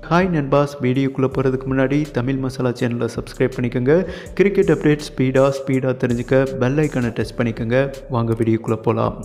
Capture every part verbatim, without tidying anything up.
Hi நண்பாஸ், வீடியோக்குள்ளே போகிறதுக்கு முன்னாடி தமிழ் மசாலா சேனலை சப்ஸ்கிரைப் பண்ணிக்கோங்க. கிரிக்கெட் அப்டேட் ஸ்பீடாக ஸ்பீடாக தெரிஞ்சுக்க பெல் ஐக்கானை டச் பண்ணிக்கோங்க. வாங்க வீடியோக்குள்ளே போகலாம்.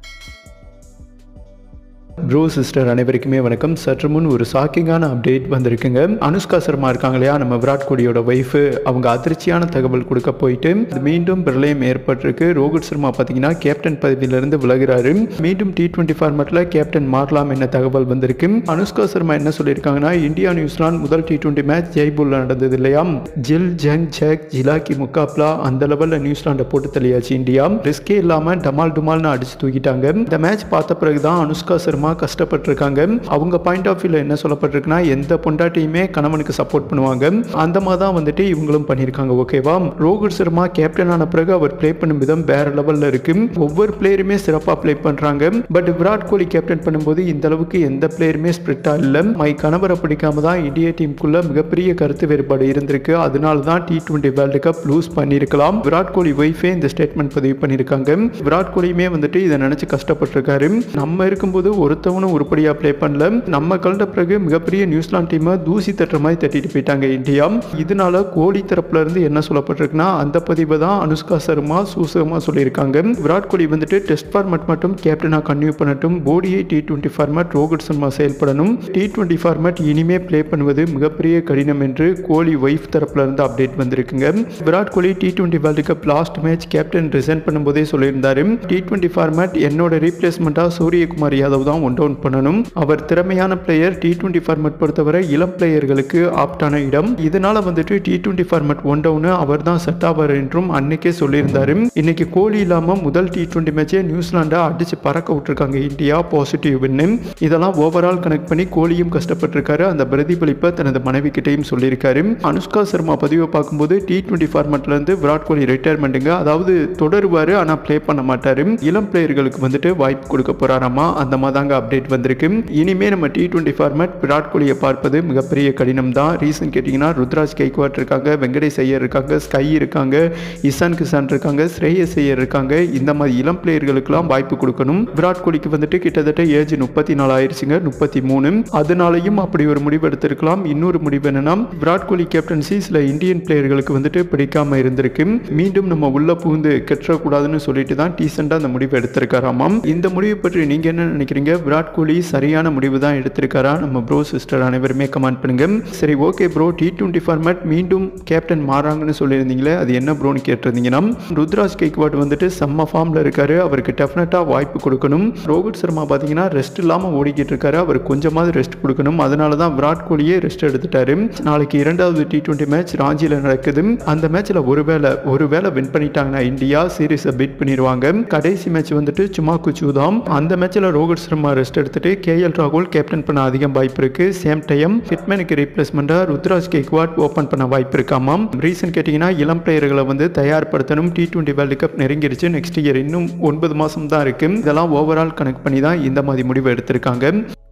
ப்ரோ சிஸ்டர் அனைவருக்குமே வணக்கம். சற்று முன் ஒரு ஷாக்கிங்கான அப்டேட் வந்திருக்குங்க. அனுஷ்கா சர்மா இருக்காங்க இல்லையா, நம்ம விராட் கோலியோட ஒய்ஃபு, அவங்க அதிர்ச்சியான தகவல் கொடுக்க போயிட்டு மீண்டும் பிரளயம் ஏற்பட்டிருக்கு. ரோஹித் சர்மா பார்த்தீங்கன்னா கேப்டன் பதவியிலிருந்து விலகிறாரு. மீண்டும் டி டுவெண்ட்டி ஃபார்மேட்டில் கேப்டன் மாறலாம் என்ன தகவல் வந்திருக்கு. அனுஷ்கா சர்மா என்ன சொல்லியிருக்காங்கன்னா, இந்தியா நியூசிலாந்து முதல் டி டுவெண்ட்டி மேட்ச் ஜெய்ப்பூரில் நடந்தது இல்லையா, ஜில் ஜங் ஜக் ஜிலாக்கி முக்காப்லா அந்த லெவலில் நியூசிலாண்டை போட்டு தள்ளியாச்சு இந்தியா. ரிஸ்கே இல்லாமல் டமால் டுமால்னு அடிச்சு தூக்கிட்டாங்க. இந்த மேட்ச் பார்த்த பிறகு தான் அனுஷ்கா சர்மா கஷ்டப்பட்டிருக்காங்க. அவங்க பாயிண்ட் ஆஃப் வியூல என்ன சொல்லப்பட்டிருக்குன்னா, எந்த பொண்டாட்டியுமே கணவனுக்கு சப்போர்ட் பண்ணுவாங்க, அந்த மாதிரி தான் வந்துட்டு இவங்களும் பண்ணியிருக்காங்க. ஓகேவா, ரோஹித் சர்மா கேப்டன் ஆன பிறகு அவர் பிளே பண்ணும் விதம் வேற லெவல்ல இருக்கு. ஒவ்வொரு பிளேயருமே சிறப்பாக பிளே பண்றாங்க. பட் விராட் கோலி கேப்டன் பண்ணும்போது இந்த அளவுக்கு எந்த பிளேயருமே ஸ்பிரிட்டா இல்லை. மை கணவரை பிடிக்காம தான் இந்தியா டீமுக்குள்ள மிகப்பெரிய கருத்து வேறுபாடு இருந்திருக்கு. அதனால தான் T twenty world cup lose பண்ணியிருக்கலாம். விராட் கோலி ஒய்ஃபே இந்த ஸ்டேட்மெண்ட் பதிவு பண்ணியிருக்காங்க. விராட் கோலியுமே வந்துட்டு இதை நினைச்சு கஷ்டப்பட்டிருக்காரு. நம்ம இருக்கும்போது ஒரு ஒருத்தவனும் உருப்படியா பிளே பண்ணல, நம்ம கலந்த பிறகு மிகப்பெரிய நியூசிலாந்து டீமை தூசி தட்டுற மாதிரி தட்டிட்டு போயிட்டாங்க இந்தியா. இதனால கோலி தரப்புல இருந்து என்ன சொல்லப்பட்டிருக்குன்னா, அந்த பதிவை தான் அனுஷ்கா சர்மா சூசகமா சொல்லியிருக்காங்க. விராட் கோலி வந்துட்டு டெஸ்ட் ஃபார்மேட் மட்டும் கேப்டனா கன்டினியூ பண்ணட்டும், ODI T twenty format Rohit Sharma செயல்படணும், டி டுவெண்ட்டி ஃபார்மேட் இனிமே பிளே பண்ணுவது மிகப்பெரிய கடினம் என்று கோலி ஒய்ஃப் தரப்புல இருந்து அப்டேட் வந்திருக்குங்க. Virat Kohli T twenty world cup last match captain resign பண்ணும்போதே சொல்லியிருந்தாரு, டி டுவெண்ட்டி ஃபார்மேட் என்னோட ரீப்ளேஸ்மெண்டா சூரியகுமார் யாதவ் தான் ஒன் டவுன் பண்ணணும். அவர் திறமையான பிளேயர். டி டுவெண்ட்டி ஃபார்மேட் பொறுத்தவரை இளம் பிளேயர்களுக்கு ஆப்டான இடம். இதனால வந்துட்டு T twenty format one down அவர் தான் செட் ஆவார் என்றும் அன்னைக்கே சொல்லியிருந்தாரு. இன்னைக்கு கோலி இல்லாம முதல் டி டுவெண்ட்டி மேட்சே நியூசிலாண்டை அடிச்சு பறக்க விட்டுருக்காங்க இந்தியா. பாசிட்டிவ். இதெல்லாம் ஓவரால் கனெக்ட் பண்ணி கோலியும் கஷ்டப்பட்டிருக்காரு. அந்த பிரதிபலிப்பை தனது மனைவி கிட்டையும் சொல்லியிருக்காரு. அனுஷ்கா சர்மா பதிவை பார்க்கும்போது டி டுவெண்ட்டி ஃபார்மேட்ல இருந்து விராட் கோலி ரிட்டையர்மெண்ட்டுங்க, அதாவது தொடருவாரு ஆனா பிளே பண்ண மாட்டாரு. இளம் பிளேயர்களுக்கு வந்துட்டு வாய்ப்பு கொடுக்க போறாராமா. அந்த மாதிரி அப்டேட் வந்திருக்கு. இனிமே நம்ம டி டுவெண்ட்டி ஃபார்மேட் விராட் கோலியை பார்ப்பது மிகப்பெரிய கடினம் தான். ரீசன் கேட்டீங்கன்னா, ருத்ராஜ் கைக்வாட் இருக்காங்க, வெங்கடேஷ் ஐயர் இருக்காங்க, ஸ்கை இருக்காங்க, இசான் கிசான் இருக்காங்க, ஸ்ரேயஸ் ஐயர் இருக்காங்க. இந்த மாதிரி இளம் பிளேயர்களுக்கெல்லாம் வாய்ப்பு கொடுக்கணும். விராட் கோலிக்கு வந்துட்டு கிட்டத்தட்ட ஏஜ் முப்பத்தி நாலு ஆயிடுச்சுங்க, முப்பத்தி மூணு. அதனாலையும் அப்படி ஒரு முடிவு எடுத்திருக்கலாம். இன்னொரு முடிவு என்னன்னா, விராட் கோலி கேப்டன்சி சில இந்தியன் பிளேயர்களுக்கு வந்துட்டு பிடிக்காம இருந்திருக்கு. மீண்டும் நம்ம உள்ள புகுந்து கெட்டக்கூடாதுன்னு சொல்லிட்டு தான் டீசெண்டா அந்த முடிவு எடுத்திருக்காராமாம். இந்த முடிவை பற்றி நீங்க என்ன நினைக்கிறீங்க? விராட் கோலி சரியான முடிவு தான் எடுத்திருக்காரா? நம்ம ப்ரோ சிஸ்டர் அனைவருமே கமெண்ட் பண்ணுங்க. சரி, okay bro, T twenty format மீண்டும் கேப்டன் மாறாங்கன்னு சொல்லியிருந்தீங்களே, அது என்ன ப்ரோன்னு கேட்டிருந்தீங்கன்னா, ருத்ராஜ் கைக்வாட் வந்துட்டு செம்ம ஃபார்ம்ல இருக்காரு, அவருக்கு டெஃபினட்டா வாய்ப்பு கொடுக்கணும். ரோஹித் சர்மா பார்த்தீங்கன்னா ரெஸ்ட் இல்லாமல் ஓடிக்கிட்டு இருக்காரு, அவர் கொஞ்சமாவது ரெஸ்ட் கொடுக்கணும். அதனால தான் விராட் கோலியே ரெஸ்ட் எடுத்துட்டாரு. நாளைக்கு இரண்டாவது டி டுவெண்ட்டி மேட்ச் ராஞ்சியில் நடக்குது. அந்த மேட்ச்ல ஒருவேளை ஒருவேளை வின் பண்ணிட்டாங்கன்னா இந்தியா சீரீஸை பீட் பண்ணிடுவாங்க. கடைசி மேட்ச் வந்துட்டு சும்மா குச்சுதான். அந்த மேட்ச்ல ரோஹித் சர்மா ரெஸ்ட் எடுத்துட்டு கே எல் ராகுல் கேப்டன் பண்ண அதிகம் வாய்ப்பு இருக்கு. சேம் டைம் ஹிட்மேனுக்கு ரீப்ளேஸ்மெண்டா ருத்ராஜ் கைக்வாட் ஓபன் பண்ண வாய்ப்பு இருக்காமாம். ரீசன் கேட்டீங்கன்னா, இளம் பிளேயர்களை வந்து தயார்படுத்தணும். டி டுவெண்ட்டி வேர்ல்டு கப் நெருங்கிருச்சு. நெக்ஸ்ட் இயர் இன்னும் ஒன்பது மாசம் தான் இருக்கு. இதெல்லாம் ஓவரால் கனெக்ட் பண்ணி தான் இந்த மாதிரி முடிவு எடுத்திருக்காங்க.